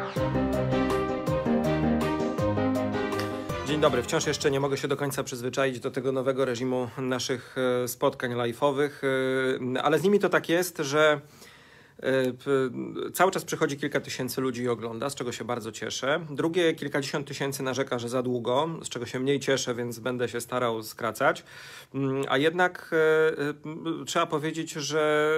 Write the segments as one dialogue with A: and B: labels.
A: Dzień dobry. Wciąż jeszcze nie mogę się do końca przyzwyczaić do tego nowego reżimu naszych spotkań live'owych, ale z nimi to tak jest, że cały czas przychodzi kilka tysięcy ludzi i ogląda, z czego się bardzo cieszę. Drugie kilkadziesiąt tysięcy narzeka, że za długo, z czego się mniej cieszę, więc będę się starał skracać. A jednak trzeba powiedzieć, że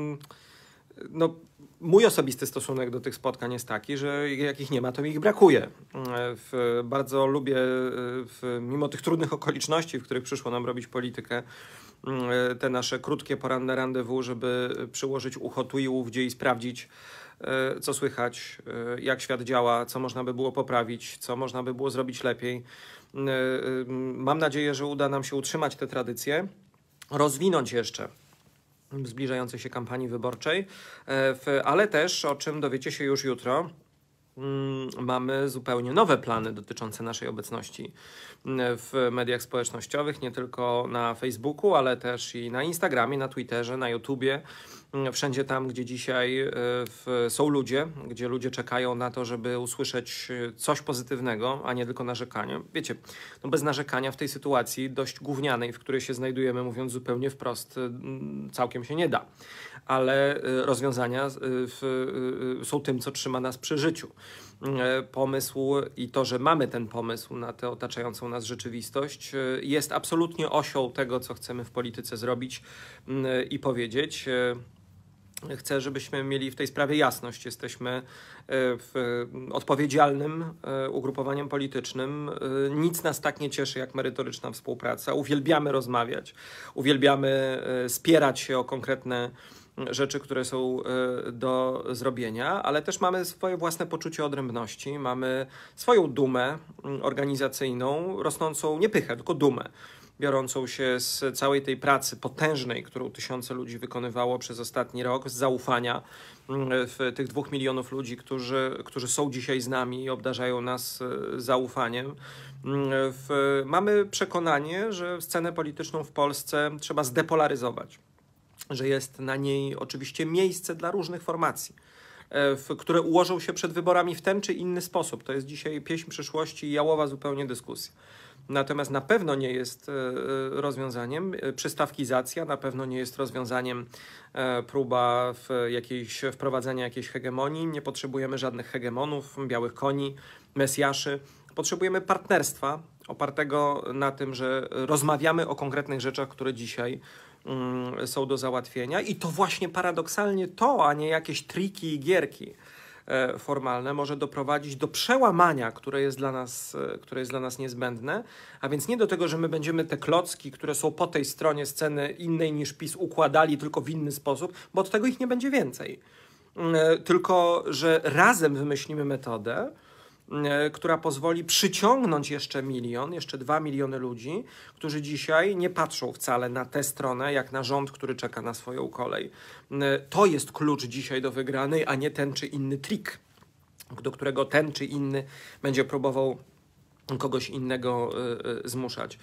A: no, mój osobisty stosunek do tych spotkań jest taki, że jak ich nie ma, to mi ich brakuje. Bardzo lubię, mimo tych trudnych okoliczności, w których przyszło nam robić politykę, te nasze krótkie, poranne rendezvous, żeby przyłożyć ucho tu i ówdzie i sprawdzić, co słychać, jak świat działa, co można by było poprawić, co można by było zrobić lepiej. Mam nadzieję, że uda nam się utrzymać tę tradycję, rozwinąć jeszcze w zbliżającej się kampanii wyborczej, ale też, o czym dowiecie się już jutro, mamy zupełnie nowe plany dotyczące naszej obecności w mediach społecznościowych, nie tylko na Facebooku, ale też i na Instagramie, na Twitterze, na YouTubie, wszędzie tam, gdzie dzisiaj są ludzie, gdzie ludzie czekają na to, żeby usłyszeć coś pozytywnego, a nie tylko narzekanie. Wiecie, no bez narzekania w tej sytuacji dość gównianej, w której się znajdujemy, mówiąc zupełnie wprost, całkiem się nie da. Ale rozwiązania są tym, co trzyma nas przy życiu. Pomysł i to, że mamy ten pomysł na tę otaczającą nas rzeczywistość, jest absolutnie osią tego, co chcemy w polityce zrobić i powiedzieć. Chcę, żebyśmy mieli w tej sprawie jasność. Jesteśmy odpowiedzialnym ugrupowaniem politycznym. Nic nas tak nie cieszy jak merytoryczna współpraca. Uwielbiamy rozmawiać, uwielbiamy spierać się o konkretne rzeczy, które są do zrobienia, ale też mamy swoje własne poczucie odrębności, mamy swoją dumę organizacyjną, rosnącą nie pychę, tylko dumę, biorącą się z całej tej pracy potężnej, którą tysiące ludzi wykonywało przez ostatni rok, z zaufania tych 2 milionów ludzi, którzy są dzisiaj z nami i obdarzają nas zaufaniem. Mamy przekonanie, że scenę polityczną w Polsce trzeba zdepolaryzować, że jest na niej oczywiście miejsce dla różnych formacji, które ułożą się przed wyborami w ten czy inny sposób. To jest dzisiaj pieśń przyszłości i jałowa zupełnie dyskusja. Natomiast na pewno nie jest rozwiązaniem przystawkizacja, na pewno nie jest rozwiązaniem próba wprowadzenia jakiejś hegemonii. Nie potrzebujemy żadnych hegemonów, białych koni, mesjaszy. Potrzebujemy partnerstwa opartego na tym, że rozmawiamy o konkretnych rzeczach, które dzisiaj są do załatwienia i to właśnie paradoksalnie to, a nie jakieś triki i gierki formalne może doprowadzić do przełamania, które jest dla nas niezbędne, a więc nie do tego, że my będziemy te klocki, które są po tej stronie sceny innej niż PiS układali tylko w inny sposób, bo od tego ich nie będzie więcej. Tylko, że razem wymyślimy metodę, która pozwoli przyciągnąć jeszcze 1 milion, jeszcze 2 miliony ludzi, którzy dzisiaj nie patrzą wcale na tę stronę, jak na rząd, który czeka na swoją kolej. To jest klucz dzisiaj do wygranej, a nie ten czy inny trik, do którego ten czy inny będzie próbował kogoś innego zmuszać.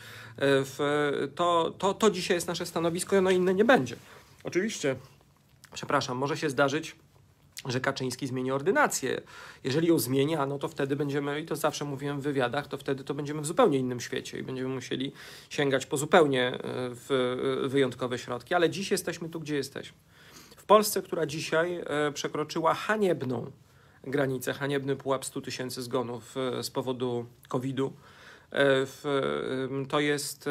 A: To dzisiaj jest nasze stanowisko, no inne nie będzie. Oczywiście, przepraszam, może się zdarzyć, że Kaczyński zmieni ordynację. Jeżeli ją zmieni, no to wtedy będziemy, i to zawsze mówiłem w wywiadach, to wtedy to będziemy w zupełnie innym świecie i będziemy musieli sięgać po zupełnie wyjątkowe środki. Ale dziś jesteśmy tu, gdzie jesteśmy. W Polsce, która dzisiaj przekroczyła haniebną granicę, haniebny pułap 100 000 zgonów z powodu COVID-u, to jest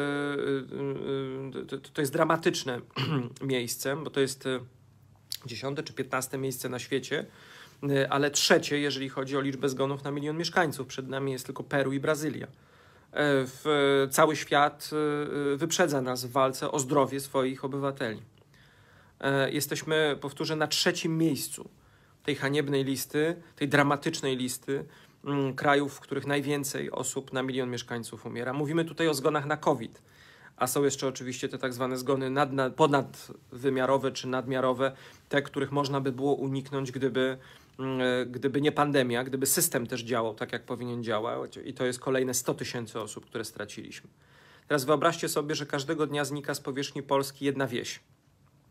A: dramatyczne miejsce, bo to jest 10. czy 15. miejsce na świecie, ale 3., jeżeli chodzi o liczbę zgonów na 1 milion mieszkańców. Przed nami jest tylko Peru i Brazylia. Cały świat wyprzedza nas w walce o zdrowie swoich obywateli. Jesteśmy, powtórzę, na 3. miejscu tej haniebnej listy, tej dramatycznej listy krajów, w których najwięcej osób na 1 milion mieszkańców umiera. Mówimy tutaj o zgonach na COVID, a są jeszcze oczywiście te tak zwane zgony ponadwymiarowe czy nadmiarowe, te, których można by było uniknąć, gdyby nie pandemia, gdyby system też działał tak, jak powinien działać. I to jest kolejne 100 000 osób, które straciliśmy. Teraz wyobraźcie sobie, że każdego dnia znika z powierzchni Polski 1 wieś.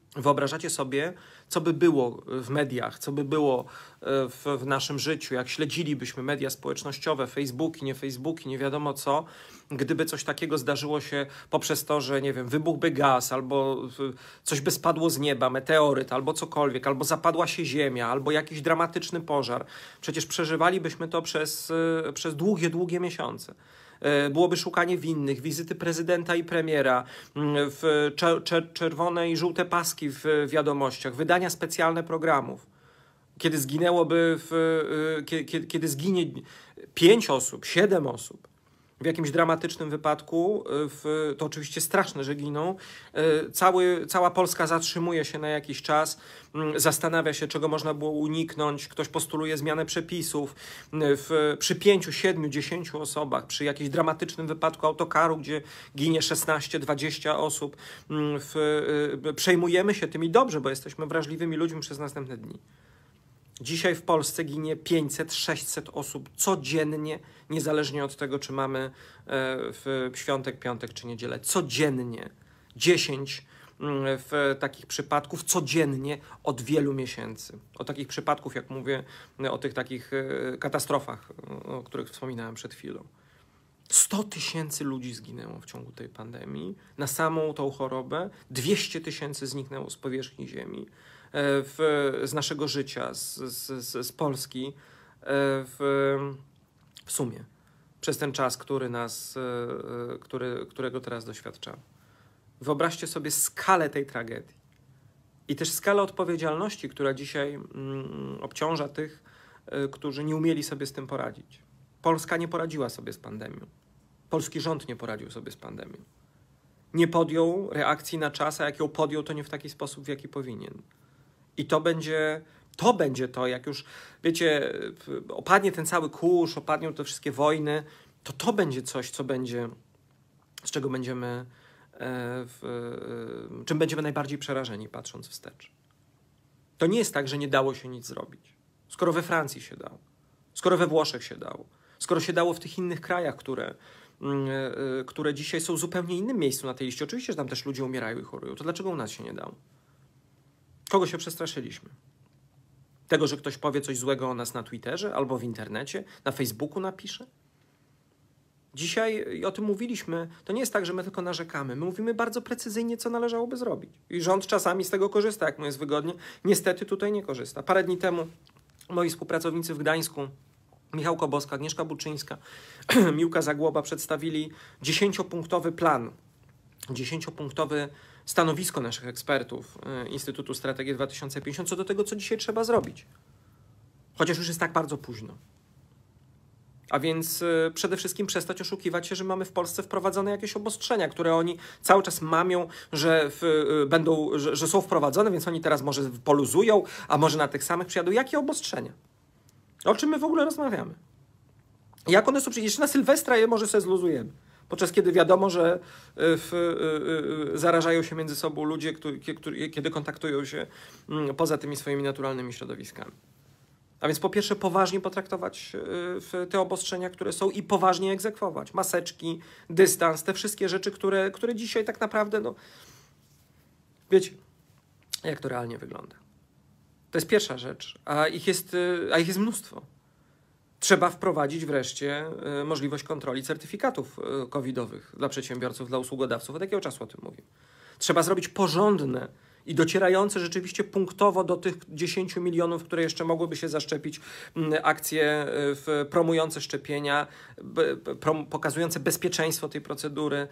A: Wyobrażacie sobie, co by było w mediach, co by było w naszym życiu, jak śledzilibyśmy media społecznościowe, Facebooki, nie wiadomo co, gdyby coś takiego zdarzyło się poprzez to, że nie wiem, wybuchłby gaz, albo coś by spadło z nieba, meteoryt, albo cokolwiek, albo zapadła się ziemia, albo jakiś dramatyczny pożar. Przecież przeżywalibyśmy to przez długie miesiące. Byłoby szukanie winnych, wizyty prezydenta i premiera, czerwone i żółte paski w wiadomościach, wydania specjalne programów. Kiedy zginęłoby, kiedy zginie 5 osób, 7 osób w jakimś dramatycznym wypadku, to oczywiście straszne, że giną, cała Polska zatrzymuje się na jakiś czas, zastanawia się, czego można było uniknąć, ktoś postuluje zmianę przepisów. Przy 5, 7, 10 osobach, przy jakimś dramatycznym wypadku autokaru, gdzie ginie 16, 20 osób, przejmujemy się tym i dobrze, bo jesteśmy wrażliwymi ludźmi przez następne dni. Dzisiaj w Polsce ginie 500, 600 osób codziennie, niezależnie od tego, czy mamy w świątek, piątek czy niedzielę. Codziennie 10 takich przypadków codziennie od wielu miesięcy. O takich przypadków, jak mówię, o tych takich katastrofach, o których wspominałem przed chwilą. 100 000 ludzi zginęło w ciągu tej pandemii na samą tą chorobę. 200 000 zniknęło z powierzchni ziemi. Z naszego życia, z Polski w sumie przez ten czas, którego teraz doświadczamy. Wyobraźcie sobie skalę tej tragedii i też skalę odpowiedzialności, która dzisiaj obciąża tych, którzy nie umieli sobie z tym poradzić. Polska nie poradziła sobie z pandemią. Polski rząd nie poradził sobie z pandemią. Nie podjął reakcji na czas, a jak ją podjął, to nie w taki sposób, w jaki powinien. I to będzie to, jak już, wiecie, opadnie ten cały kurz, opadną te wszystkie wojny, to będzie coś, z czego będziemy, czym będziemy najbardziej przerażeni, patrząc wstecz. To nie jest tak, że nie dało się nic zrobić. Skoro we Francji się dało, skoro we Włoszech się dało, skoro się dało w tych innych krajach, które dzisiaj są w zupełnie innym miejscu na tej liście. Oczywiście, że tam też ludzie umierają i chorują. To dlaczego u nas się nie dało? Kogo się przestraszyliśmy? Tego, że ktoś powie coś złego o nas na Twitterze albo w internecie, na Facebooku napisze? Dzisiaj, i o tym mówiliśmy, to nie jest tak, że my tylko narzekamy. My mówimy bardzo precyzyjnie, co należałoby zrobić. I rząd czasami z tego korzysta, jak mu jest wygodnie. Niestety tutaj nie korzysta. Parę dni temu moi współpracownicy w Gdańsku, Michał Koboska, Agnieszka Buczyńska, Miłka Zagłoba przedstawili 10-punktowy plan, 10-punktowe stanowisko naszych ekspertów Instytutu Strategii 2050 co do tego, co dzisiaj trzeba zrobić. Chociaż już jest tak bardzo późno. A więc przede wszystkim przestać oszukiwać się, że mamy w Polsce wprowadzone jakieś obostrzenia, które oni cały czas mamią, że są wprowadzone, więc oni teraz może poluzują, a może na tych samych przyjadą. Jakie obostrzenia? O czym my w ogóle rozmawiamy? Jak one są przecież na Sylwestra je może sobie zluzujemy. Podczas kiedy wiadomo, że zarażają się między sobą ludzie, kiedy kontaktują się poza tymi swoimi naturalnymi środowiskami. A więc po pierwsze poważnie potraktować te obostrzenia, które są i poważnie egzekwować. Maseczki, dystans, te wszystkie rzeczy, które dzisiaj tak naprawdę, no wiecie, jak to realnie wygląda. To jest pierwsza rzecz, a ich jest mnóstwo. Trzeba wprowadzić wreszcie możliwość kontroli certyfikatów covidowych dla przedsiębiorców, dla usługodawców. Od jakiego czasu o tym mówię? Trzeba zrobić porządne i docierające rzeczywiście punktowo do tych 10 milionów, które jeszcze mogłyby się zaszczepić, akcje promujące szczepienia, pokazujące bezpieczeństwo tej procedury,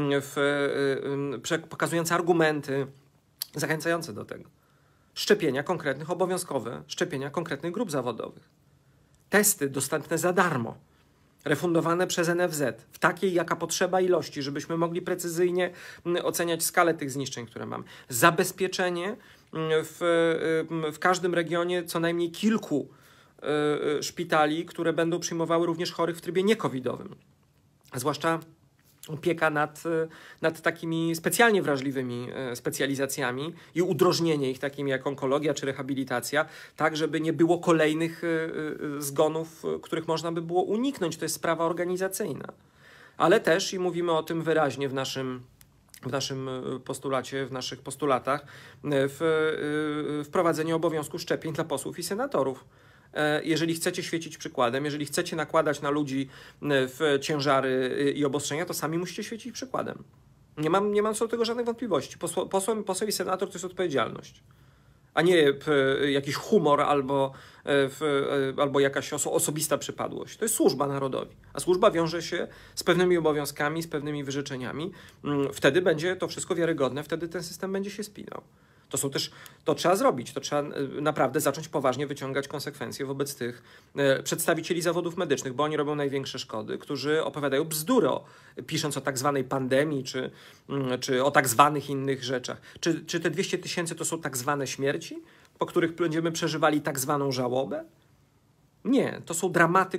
A: pokazujące argumenty, zachęcające do tego. Szczepienia konkretnych, obowiązkowe szczepienia konkretnych grup zawodowych. Testy dostępne za darmo, refundowane przez NFZ w takiej, jaka potrzeba ilości, żebyśmy mogli precyzyjnie oceniać skalę tych zniszczeń, które mamy. Zabezpieczenie w każdym regionie co najmniej kilku szpitali, które będą przyjmowały również chorych w trybie nie-covidowym. Zwłaszcza opieka nad takimi specjalnie wrażliwymi specjalizacjami i udrożnienie ich, takimi jak onkologia czy rehabilitacja, tak żeby nie było kolejnych zgonów, których można by było uniknąć. To jest sprawa organizacyjna. Ale też, i mówimy o tym wyraźnie w naszym w naszym postulacie, w naszych postulatach, wprowadzenie obowiązku szczepień dla posłów i senatorów. Jeżeli chcecie świecić przykładem, jeżeli chcecie nakładać na ludzi ciężary i obostrzenia, to sami musicie świecić przykładem. Nie mam co do tego żadnych wątpliwości. Poseł i senator to jest odpowiedzialność, a nie jakiś humor albo jakaś osobista przypadłość. To jest służba narodowi, a służba wiąże się z pewnymi obowiązkami, z pewnymi wyrzeczeniami. Wtedy będzie to wszystko wiarygodne, wtedy ten system będzie się spinał. To trzeba zrobić, to trzeba naprawdę zacząć poważnie wyciągać konsekwencje wobec tych przedstawicieli zawodów medycznych, bo oni robią największe szkody, którzy opowiadają bzdury, pisząc o tak zwanej pandemii, czy o tak zwanych innych rzeczach. Czy te 200 000 to są tak zwane śmierci, po których będziemy przeżywali tak zwaną żałobę? Nie, to są dramaty,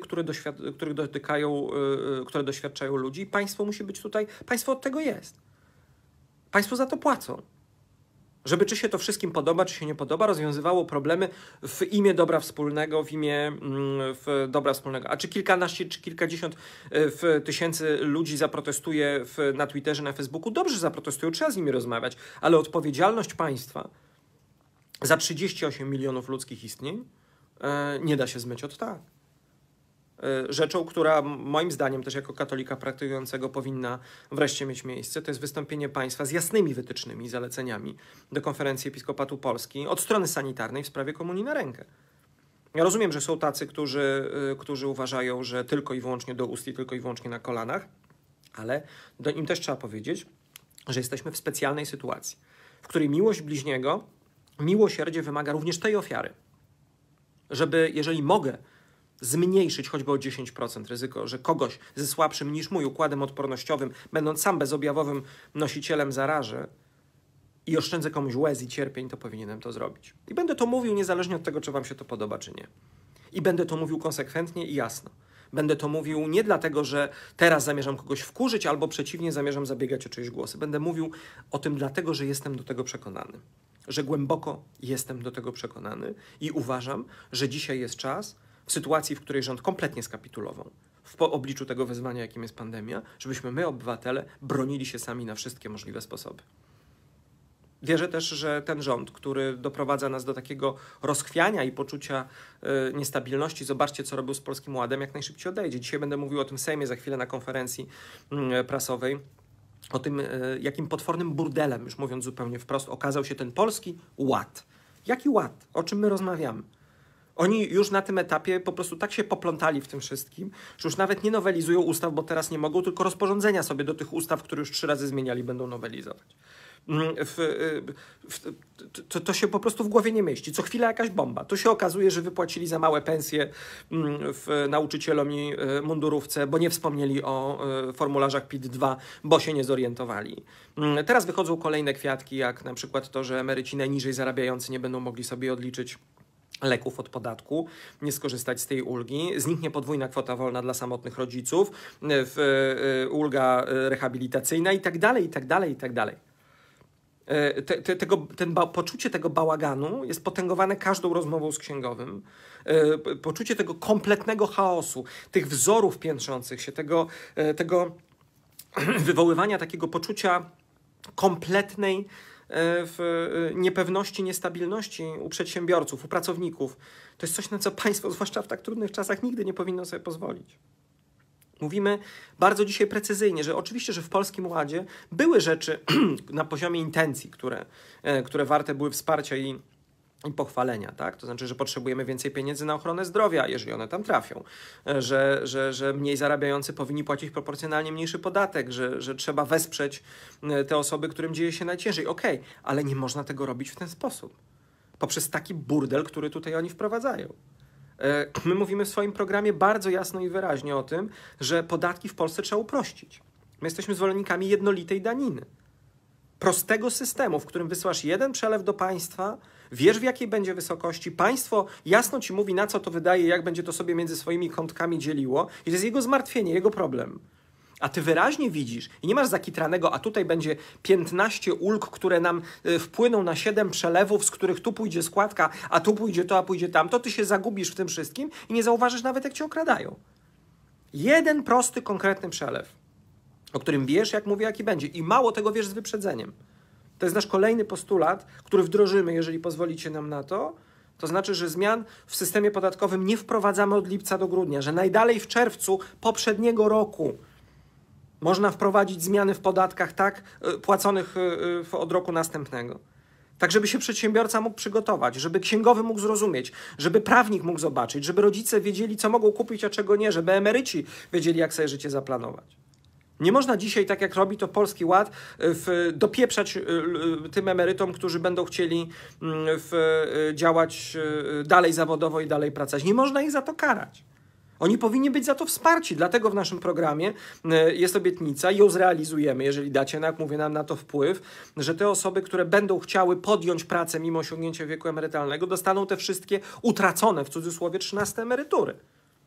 A: które doświadczają ludzi i państwo musi być tutaj, państwo od tego jest. Państwo za to płacą. Żeby czy się to wszystkim podoba, czy się nie podoba, rozwiązywało problemy w imię dobra wspólnego, w imię dobra wspólnego. A czy kilkanaście, czy kilkadziesiąt tysięcy ludzi zaprotestuje na Twitterze, na Facebooku? Dobrze zaprotestują, trzeba z nimi rozmawiać, ale odpowiedzialność państwa za 38 milionów ludzkich istnień nie da się zmyć od tak. Rzeczą, która moim zdaniem też jako katolika praktykującego powinna wreszcie mieć miejsce, to jest wystąpienie państwa z jasnymi wytycznymi, zaleceniami do Konferencji Episkopatu Polski od strony sanitarnej w sprawie komunii na rękę. Ja rozumiem, że są tacy, którzy uważają, że tylko i wyłącznie do ust i tylko i wyłącznie na kolanach, ale im też trzeba powiedzieć, że jesteśmy w specjalnej sytuacji, w której miłość bliźniego, miłosierdzie wymaga również tej ofiary. Żeby, jeżeli mogę, zmniejszyć choćby o 10% ryzyko, że kogoś ze słabszym niż mój układem odpornościowym, będąc sam bezobjawowym nosicielem zarażę i oszczędzę komuś łez i cierpień, to powinienem to zrobić. I będę to mówił niezależnie od tego, czy wam się to podoba, czy nie. I będę to mówił konsekwentnie i jasno. Będę to mówił nie dlatego, że teraz zamierzam kogoś wkurzyć, albo przeciwnie, zamierzam zabiegać o czyjeś głosy. Będę mówił o tym dlatego, że jestem do tego przekonany. Że głęboko jestem do tego przekonany i uważam, że dzisiaj jest czas, w sytuacji, w której rząd kompletnie skapitulował w obliczu tego wyzwania, jakim jest pandemia, żebyśmy my, obywatele, bronili się sami na wszystkie możliwe sposoby. Wierzę też, że ten rząd, który doprowadza nas do takiego rozchwiania i poczucia niestabilności, zobaczcie, co robił z Polskim Ładem, jak najszybciej odejdzie. Dzisiaj będę mówił o tym w Sejmie za chwilę na konferencji prasowej, o tym, jakim potwornym burdelem, już mówiąc zupełnie wprost, okazał się ten Polski Ład. Jaki ład? O czym my rozmawiamy? Oni już na tym etapie po prostu tak się poplątali w tym wszystkim, że już nawet nie nowelizują ustaw, bo teraz nie mogą, tylko rozporządzenia sobie do tych ustaw, które już 3 razy zmieniali, będą nowelizować. To się po prostu w głowie nie mieści. Co chwila jakaś bomba. To się okazuje, że wypłacili za małe pensje nauczycielom i mundurówce, bo nie wspomnieli o formularzach PIT-2, bo się nie zorientowali. Teraz wychodzą kolejne kwiatki, jak na przykład to, że emeryci najniżej zarabiający nie będą mogli sobie odliczyć leków od podatku, nie skorzystać z tej ulgi. Zniknie podwójna kwota wolna dla samotnych rodziców, ulga rehabilitacyjna i tak dalej, i tak dalej, i tak dalej. Poczucie tego bałaganu jest potęgowane każdą rozmową z księgowym. Poczucie tego kompletnego chaosu, tych wzorów piętrzących się, tego wywoływania takiego poczucia kompletnej niepewności, niestabilności u przedsiębiorców, u pracowników. To jest coś, na co państwo, zwłaszcza w tak trudnych czasach, nigdy nie powinno sobie pozwolić. Mówimy bardzo dzisiaj precyzyjnie, że oczywiście, że w Polskim Ładzie były rzeczy na poziomie intencji, które warte były wsparcia i pochwalenia, tak? To znaczy, że potrzebujemy więcej pieniędzy na ochronę zdrowia, jeżeli one tam trafią, że mniej zarabiający powinni płacić proporcjonalnie mniejszy podatek, że trzeba wesprzeć te osoby, którym dzieje się najciężej. Okej, ale nie można tego robić w ten sposób. Poprzez taki burdel, który tutaj oni wprowadzają. My mówimy w swoim programie bardzo jasno i wyraźnie o tym, że podatki w Polsce trzeba uprościć. My jesteśmy zwolennikami jednolitej daniny. Prostego systemu, w którym wysyłasz jeden przelew do państwa, wiesz, w jakiej będzie wysokości, państwo jasno ci mówi, na co to wydaje, jak będzie to sobie między swoimi kątkami dzieliło i to jest jego zmartwienie, jego problem. A ty wyraźnie widzisz i nie masz zakitranego, a tutaj będzie 15 ulg, które nam wpłyną na 7 przelewów, z których tu pójdzie składka, a tu pójdzie to, a pójdzie tam, to ty się zagubisz w tym wszystkim i nie zauważysz nawet, jak cię okradają. Jeden prosty, konkretny przelew. o którym wiesz, jak mówię, jaki będzie. I mało tego wiesz z wyprzedzeniem. To jest nasz kolejny postulat, który wdrożymy, jeżeli pozwolicie nam na to. To znaczy, że zmian w systemie podatkowym nie wprowadzamy od lipca do grudnia, że najdalej w czerwcu poprzedniego roku można wprowadzić zmiany w podatkach tak płaconych od roku następnego. Tak, żeby się przedsiębiorca mógł przygotować, żeby księgowy mógł zrozumieć, żeby prawnik mógł zobaczyć, żeby rodzice wiedzieli, co mogą kupić, a czego nie, żeby emeryci wiedzieli, jak sobie życie zaplanować. Nie można dzisiaj, tak jak robi to Polski Ład, dopieprzać tym emerytom, którzy będą chcieli działać dalej zawodowo i dalej pracować. Nie można ich za to karać. Oni powinni być za to wsparci, dlatego w naszym programie jest obietnica i ją zrealizujemy, jeżeli dacie, jak mówię, nam na to wpływ, że te osoby, które będą chciały podjąć pracę mimo osiągnięcia wieku emerytalnego, dostaną te wszystkie utracone, w cudzysłowie, 13 emerytury.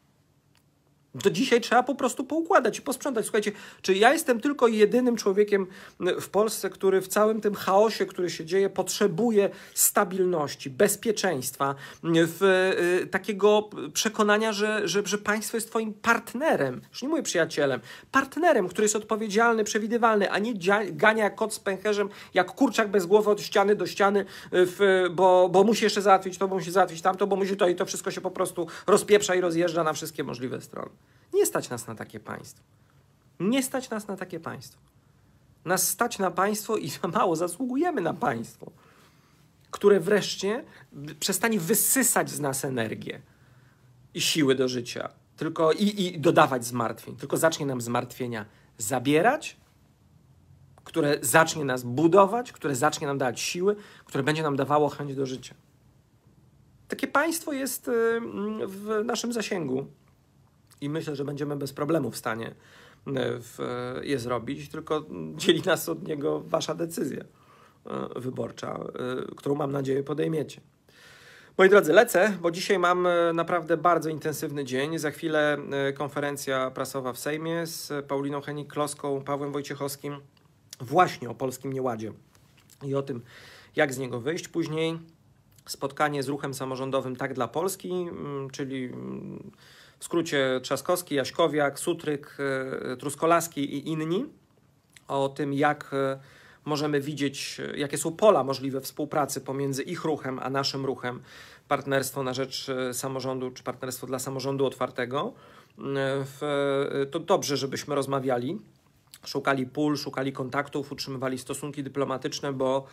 A: To dzisiaj trzeba po prostu poukładać i posprzątać. Słuchajcie, czy ja jestem tylko jedynym człowiekiem w Polsce, który w całym tym chaosie, który się dzieje, potrzebuje stabilności, bezpieczeństwa, takiego przekonania, że państwo jest twoim partnerem, już nie mówię przyjacielem, partnerem, który jest odpowiedzialny, przewidywalny, a nie gania jak kot z pęcherzem, jak kurczak bez głowy od ściany do ściany, bo musi jeszcze załatwić to, bo musi załatwić tamto, bo musi to i to wszystko się po prostu rozpieprza i rozjeżdża na wszystkie możliwe strony. Nie stać nas na takie państwo. Nie stać nas na takie państwo. Nas stać na państwo i za mało zasługujemy na państwo, które wreszcie przestanie wysysać z nas energię i siły do życia, tylko i dodawać zmartwień, tylko zacznie nam zmartwienia zabierać, które zacznie nas budować, które zacznie nam dawać siły, które będzie nam dawało chęć do życia. Takie państwo jest w naszym zasięgu. I myślę, że będziemy bez problemu w stanie je zrobić, tylko dzieli nas od niego wasza decyzja wyborcza, którą mam nadzieję podejmiecie. Moi drodzy, lecę, bo dzisiaj mam naprawdę bardzo intensywny dzień. Za chwilę konferencja prasowa w Sejmie z Pauliną Hennig-Kloską, Pawłem Wojciechowskim, właśnie o polskim nieładzie i o tym, jak z niego wyjść. Później spotkanie z ruchem samorządowym Tak dla Polski, czyli w skrócie Trzaskowski, Jaśkowiak, Sutryk, Truskolaski i inni, o tym, jak możemy widzieć, jakie są pola możliwe współpracy pomiędzy ich ruchem a naszym ruchem, partnerstwo na rzecz samorządu, czy partnerstwo dla samorządu otwartego. To dobrze, żebyśmy rozmawiali, szukali pól, szukali kontaktów, utrzymywali stosunki dyplomatyczne, bo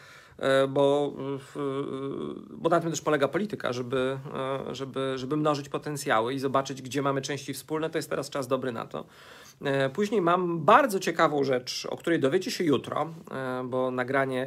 A: na tym też polega polityka, żeby mnożyć potencjały i zobaczyć, gdzie mamy części wspólne. To jest teraz czas dobry na to. Później mam bardzo ciekawą rzecz, o której dowiecie się jutro, bo nagranie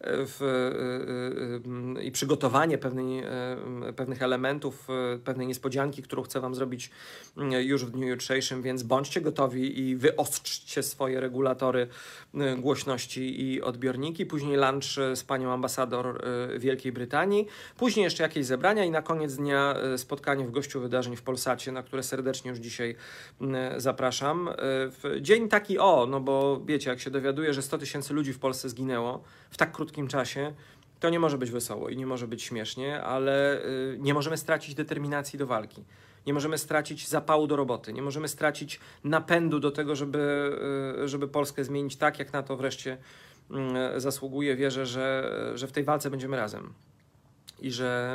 A: i przygotowanie pewnych elementów, pewnej niespodzianki, którą chcę wam zrobić już w dniu jutrzejszym, więc bądźcie gotowi i wyostrzcie swoje regulatory głośności i odbiorniki. Później lunch z panią ambasador Wielkiej Brytanii. Później jeszcze jakieś zebrania i na koniec dnia spotkanie w gościu wydarzeń w Polsacie, na które serdecznie już dzisiaj zapraszam. W dzień taki no bo wiecie, jak się dowiaduję, że 100 000 ludzi w Polsce zginęło w tak krótkim czasie, to nie może być wesoło i nie może być śmiesznie, ale nie możemy stracić determinacji do walki. Nie możemy stracić zapału do roboty. Nie możemy stracić napędu do tego, żeby Polskę zmienić tak, jak na to wreszcie zasługuje. Wierzę, że w tej walce będziemy razem i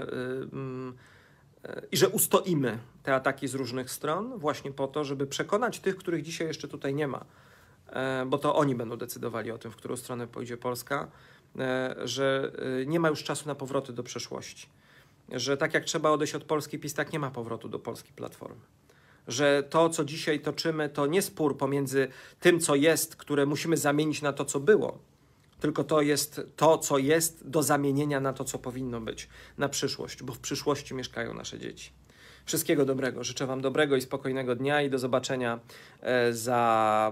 A: że ustoimy te ataki z różnych stron właśnie po to, żeby przekonać tych, których dzisiaj jeszcze tutaj nie ma, bo to oni będą decydowali o tym, w którą stronę pójdzie Polska, że nie ma już czasu na powroty do przeszłości. Że tak jak trzeba odejść od Polski PiS, tak nie ma powrotu do polskiej Platformy. Że to, co dzisiaj toczymy, to nie spór pomiędzy tym, co jest, które musimy zamienić na to, co było, tylko to jest to, co jest do zamienienia na to, co powinno być na przyszłość, bo w przyszłości mieszkają nasze dzieci. Wszystkiego dobrego. Życzę wam dobrego i spokojnego dnia i do zobaczenia za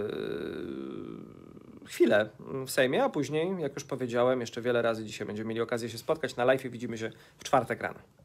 A: chwilę w Sejmie, a później, jak już powiedziałem, jeszcze wiele razy dzisiaj będziemy mieli okazję się spotkać na live i widzimy się w czwartek rano.